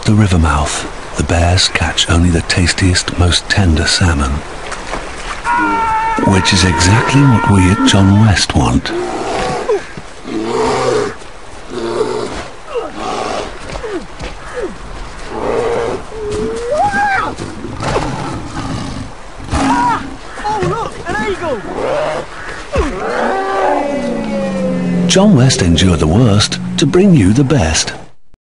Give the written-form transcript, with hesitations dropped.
the river mouth, the bears catch only the tastiest, most tender salmon. Which is exactly what we at John West want. John West endured the worst to bring you the best.